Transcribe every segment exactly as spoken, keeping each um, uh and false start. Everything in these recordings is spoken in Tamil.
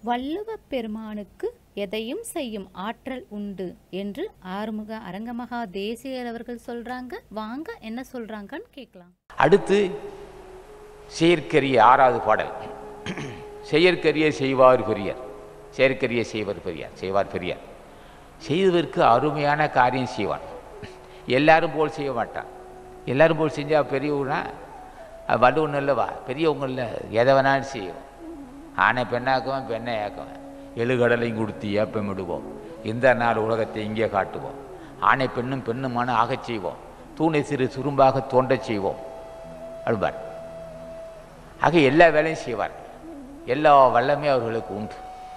வள்ளுவப் பெருமானுக்கு எதையும் செய்யும் ஆற்றல் உண்டு என்று ஆறுமுக அரங்கமகா தேசிகர் அவர்கள் சொல்றாங்க. வாங்க என்ன சொல்றாங்கன்னு கேட்கலாம். அடுத்து செயற்கரிய ஆறாவது பாடல். செயற்கரிய செய்வார் பெரியார். செயற்கரிய செய்வர் பெரியார். செய்வார் பெரியார் செய்வதற்கு அருமையான காரியம் செய்வான். எல்லாரும் போல் செய்ய மாட்டான். எல்லாரும் போல் செஞ்சால் பெரியவனா அது வலுவன் இல்லவா, பெரியவங்கள எதை வேணாலும் செய்வோம். ஆனை பெண்ணாக்குவேன், பெண்ணை ஆக்குவேன். எழுகடலையும் கொடுத்து ஏப்பமிடுவோம். இந்த நாள் உலகத்தை இங்கே காட்டுவோம். ஆனை பெண்ணும் பெண்ணுமான ஆகச் செய்வோம். தூணை சிறு சுரும்பாக தோண்டச் செய்வோம் அழுவார். ஆக எல்லா வேலையும் செய்வார். எல்லா வல்லமே அவர்களுக்கு உண்டு.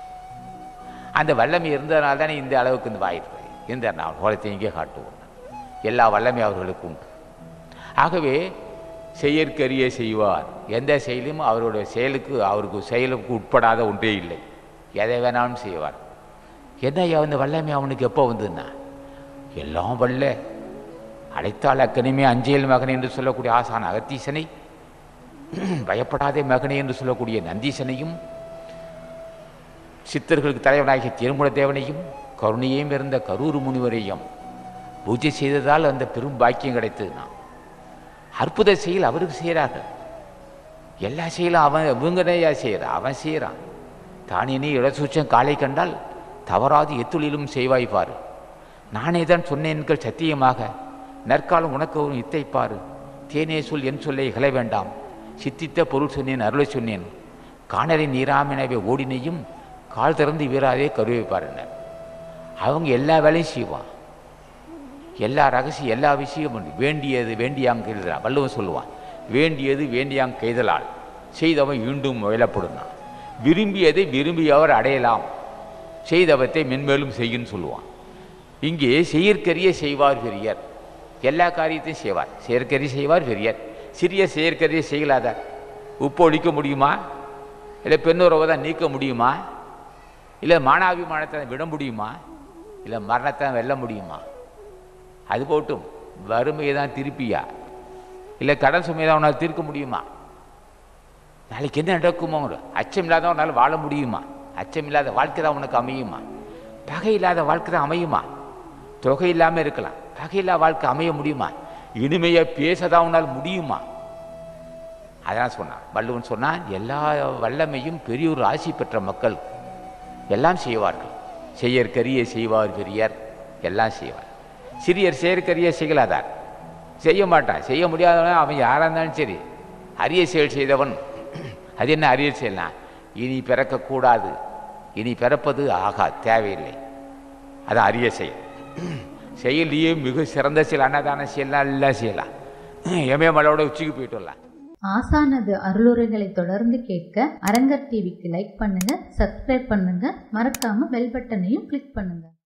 அந்த வல்லமை இருந்ததுனால தானே இந்த அளவுக்கு இந்த வாய்ப்பு. இந்த நாள் உலகத்தை இங்கே காட்டுவோம். எல்லா வல்லமே அவர்களுக்கு உண்டு. ஆகவே செயற்கரிய செய்வார். எந்த செயலும் அவருடைய செயலுக்கு அவருக்கு செயலுக்கு உட்படாத ஒன்றே இல்லை. எதை வேணாலும் செய்வார். என்ன அந்த வல்லமை அவனுக்கு எப்போ வந்ததுன்னா, எல்லாம் வல்ல அழைத்தால் அக்கனிமே அஞ்சேல் மகனை என்று சொல்லக்கூடிய ஆசான் அகத்தீசனை, பயப்படாதே மகனே என்று சொல்லக்கூடிய நந்தீசனையும், சித்தர்களுக்கு தலைவனாகிய திருமுல தேவனையும், கருணையும் இருந்த கரூர் முனிவரையும் பூஜை செய்ததால் அந்த பெரும் பாக்கியம் கிடைத்ததுன்னா, அற்புத செயல் அவருக்கு செய்கிறார்கள். எல்லா செயலும் அவன் இவங்கனையா செய்கிறான். அவன் செய்கிறான். தானினே இடசூச்சம் காலை கண்டால் தவறாது எத்துளிலும் செய்வாய்ப்பார். நானே தான் சொன்னேன்கள் சத்தியமாக, நற்காலம் உனக்கு ஒரு இத்தைப்பார். தேனே சொல் என் சொல்லை இகழ வேண்டாம். சித்தித்த பொருள் சொன்னேன் அருளை சொன்னேன். காணலை நீராமினவே ஓடினையும் கால் திறந்து வீராதே கருவைப்பார். அவங்க எல்லா வேலையும் செய்வான். எல்லா ரகசியம் எல்லா விஷயமும் வேண்டியது வேண்டியாங்க கைதலால். வள்ளுவன் சொல்லுவான், வேண்டியது வேண்டியாங்க கைதலால் செய்தவன் ஈண்டும் முயலப்படுனான். விரும்பியதை விரும்பியவர் அடையலாம், செய்தவத்தை மென்மேலும் செய்யுன்னு சொல்லுவான். இங்கே செயற்கரிய செய்வார் பெரியர். எல்லா காரியத்தையும் செய்வார். செயற்கரிய செய்வார் பெரியர். சிறிய செயற்கரிய செய்யலாதார். உப்பு ஒழிக்க முடியுமா? இல்லை பெண்ணுறவை தான் நீக்க முடியுமா? இல்லை மானாபிமானத்தை விட முடியுமா? இல்லை மரணத்தை வெல்ல முடியுமா? அது போட்டும் வறுமையை தான் திருப்பியா, இல்லை கடன் சுமையை தான் உன்னால் தீர்க்க முடியுமா? நாளைக்கு என்ன நடக்குமோ? அச்சம் இல்லாதவனால் வாழ முடியுமா? அச்சம் இல்லாத வாழ்க்கை தான் உனக்கு அமையுமா? பகை இல்லாத வாழ்க்கை தான் அமையுமா? தொகை இல்லாமல் இருக்கலாம், பகை இல்லாத வாழ்க்கை அமைய முடியுமா? இனிமையை பேசதான் உன்னால் முடியுமா? அதான் சொன்னான் வள்ளுவன். சொன்னான், எல்லா வல்லமையும் பெரியோர் ஆசி பெற்ற மக்கள் எல்லாம் செய்வார்கள். செயற்கரிய செய்வார் பெரியார். எல்லாம் செய்வார். சிறியர் செயற்கரிய செய்யலாதார். செய்ய மாட்டான். செய்ய முடியாதவன் அவன் யாராக இருந்தாலும் சரி. அரிய செயல் செய்தவன். அது என்ன அரிய செயல்னா, இனி பிறக்கக்கூடாது, இனி பிறப்பது ஆகா தேவையில்லை. அதான் அரிய செயல். செயலையே மிக சிறந்த செயல் அன்னதான செய்யலாம், எல்லாம் செய்யலாம். எமயமலையோட உச்சிக்கு போயிட்டு வரலாம். ஆசானது அருளுரைகளை தொடர்ந்து கேட்க அரங்கர் டிவிக்கு லைக் பண்ணுங்க, சப்ஸ்கிரைப் பண்ணுங்க, மறக்காம பெல் பட்டனையும் கிளிக் பண்ணுங்க.